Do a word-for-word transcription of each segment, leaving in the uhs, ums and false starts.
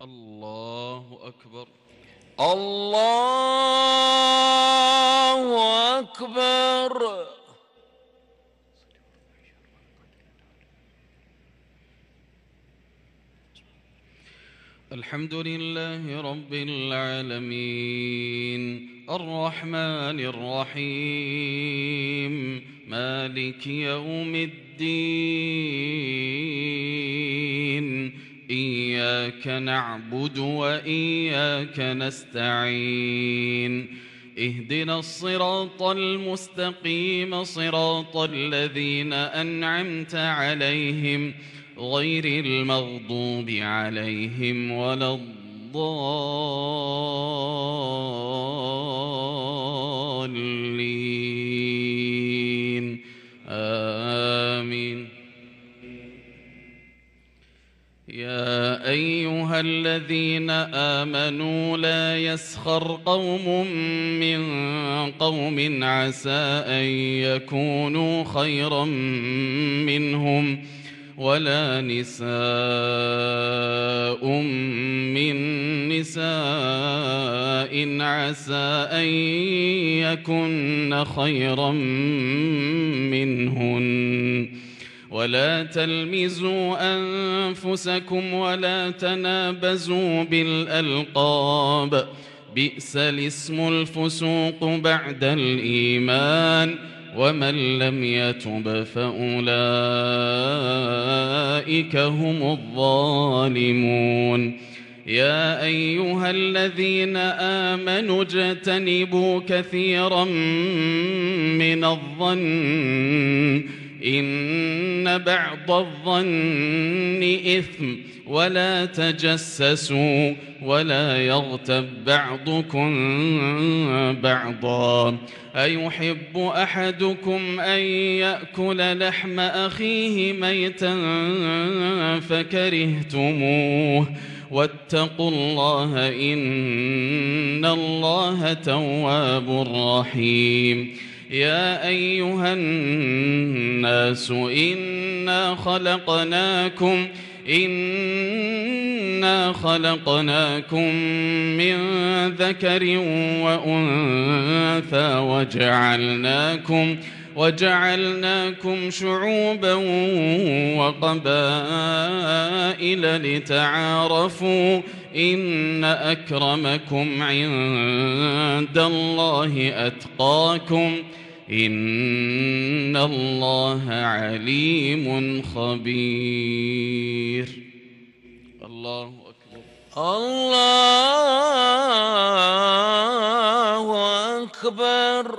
الله أكبر. الله أكبر. الحمد لله رب العالمين الرحمن الرحيم مالك يوم الدين إياك نعبد وإياك نستعين اهدنا الصراط المستقيم صراط الذين أنعمت عليهم غير المغضوب عليهم ولا الضالين آمين. يا أيها الذين آمنوا لا يسخر قوم من قوم عسى أن يكونوا خيرا منهم ولا نساء من نساء عسى أن يكن خيرا منهن ولا تلمزوا أنفسكم ولا تنابزوا بالألقاب بئس الاسم الفسوق بعد الإيمان ومن لم يتب فأولئك هم الظالمون. يا أيها الذين آمنوا اجتنبوا كثيرا من الظن إن بعض الظن إثم ولا تجسسوا ولا يغتب بعضكم بعضا أيحب أحدكم أن يأكل لحم أخيه ميتا فكرهتموه واتقوا الله إن الله تواب رحيم. يا أيها الناس إنا خلقناكم إنا خلقناكم من ذكر وأنثى وجعلناكم وجعلناكم شعوبا وقبائل لتعارفوا إن أكرمكم عند الله أتقاكم إن الله عليم خبير. الله أكبر. الله أكبر.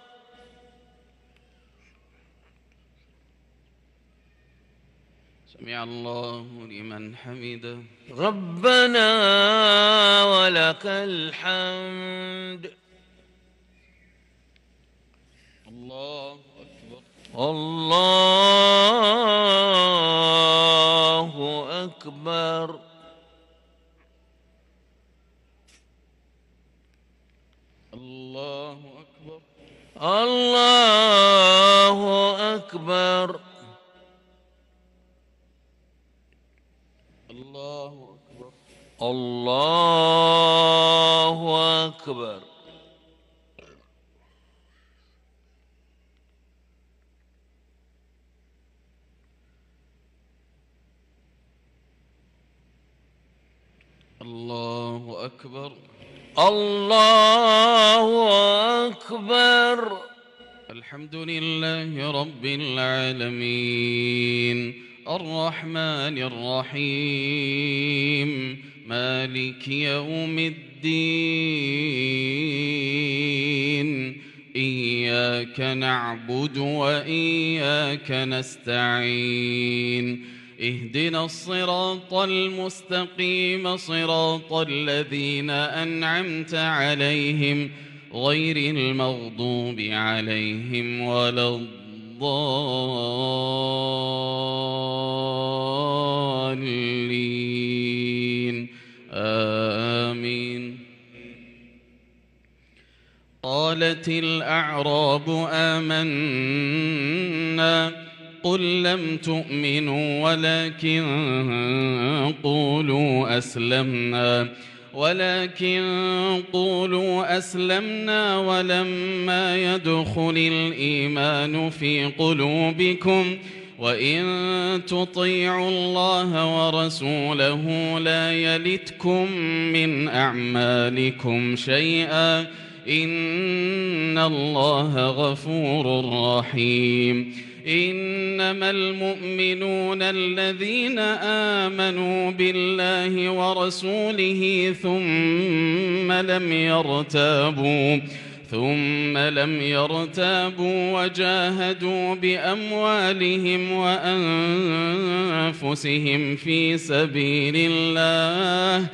سمع الله لمن حمده. ربنا ولك الحمد. الله أكبر. الله أكبر. الله أكبر. الله أكبر. الله أكبر. الله أكبر. الله أكبر. الله أكبر. الحمد لله رب العالمين الرحمن الرحيم مالك يوم الدين إياك نعبد وإياك نستعين اهدنا الصراط المستقيم صراط الذين أنعمت عليهم غير المغضوب عليهم ولا الضالين آمين. قالت الأعراب آمنا قل لم تؤمنوا ولكن قولوا أسلمنا ولكن قولوا أسلمنا ولما يدخل الإيمان في قلوبكم وإن تطيعوا الله ورسوله لا يلتكم من أعمالكم شيئا إن الله غفور رحيم إنما المؤمنون الذين آمنوا بالله ورسوله ثم لم يرتابوا ثم لم يرتابوا وجاهدوا بأموالهم وأنفسهم في سبيل الله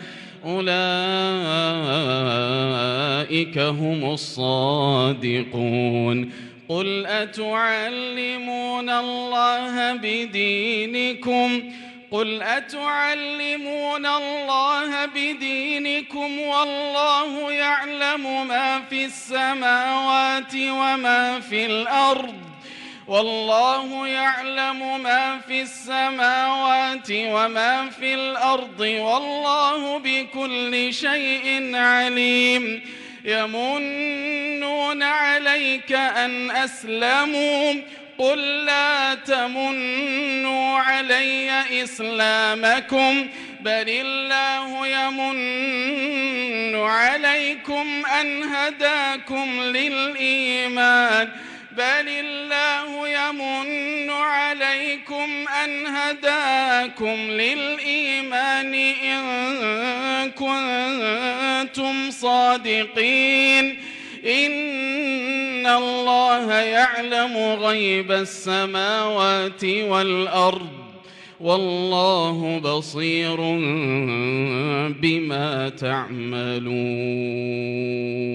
أولئك هم الصادقون قل أتعلمون الله بدينكم قل أتعلمون الله بدينكم والله يعلم ما في السماوات وما في الأرض والله يعلم ما في السماوات وما في الأرض والله بكل شيء عليم يمنون عليك أن أسلموا قل لا تمنوا علي إسلامكم بل الله يمن عليكم أن هداكم للإيمان بل الله يمن عليكم أن هداكم للإيمان إن كنتم صادقين إن الله يعلم غيب السماوات والأرض والله بصير بما تعملون.